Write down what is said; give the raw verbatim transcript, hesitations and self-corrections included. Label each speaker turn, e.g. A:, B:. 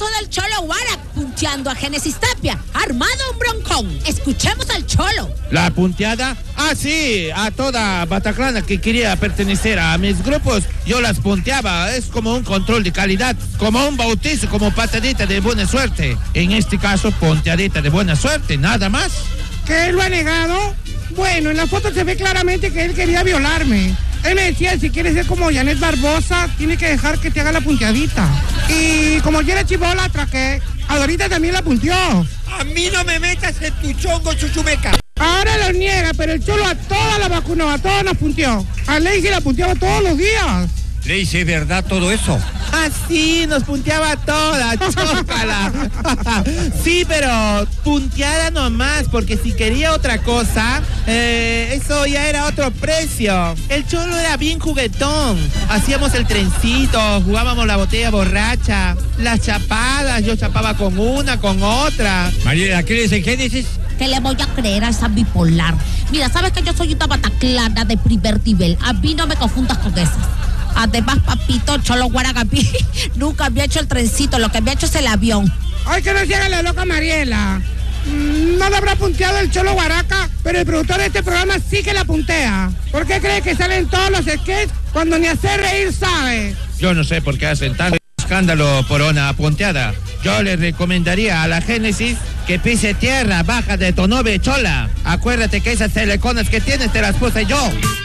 A: relato del Cholo Guara punteando a Génesis Tapia, armado un broncón. Escuchemos al Cholo.
B: ¿La punteada? Ah, sí, a toda Bataclana que quería pertenecer a mis grupos, yo las punteaba. Es como un control de calidad, como un bautizo, como patadita de buena suerte. En este caso, punteadita de buena suerte, nada más.
C: ¿Que él lo ha negado? Bueno, en la foto se ve claramente que él quería violarme. Él me decía, si quieres ser como Janet Barbosa, tiene que dejar que te haga la punteadita. Y como yo era chibolatra, que ahorita también la punteó.
D: A mí no me metas en tu chongo, chuchumeca.
C: Ahora lo niega, pero el Cholo a todas la vacunó, a todas nos punteó. A Lacey la punteaba todos los días.
D: Lacey, ¿es verdad todo eso?
B: Ah, sí, nos punteaba toda, chócala. Sí, pero punteada nomás, porque si quería otra cosa, eh, eso ya era otro precio. El Cholo era bien juguetón. Hacíamos el trencito, jugábamos la botella borracha, las chapadas, yo chapaba con una, con otra.
D: Mariela, ¿qué le Génesis?
A: ¿Qué le voy a creer a esa bipolar? Mira, sabes que yo soy una bataclana de primer nivel. A mí no me confundas con esas. Además, papito, Cholo Guaragapi nunca había hecho el trencito, lo que había hecho es el avión.
C: Ay, que no se haga la loca Mariela. No le habrá punteado el Cholo Guaraca, pero el productor de este programa sí que la puntea. ¿Por qué cree que salen todos los sketches cuando ni hacer reír sabe?
B: Yo no sé por qué hacen tanto escándalo por una punteada. Yo le recomendaría a la Génesis que pise tierra, baja de tu novia Chola. Acuérdate que esas teleconas que tienes te las puse yo.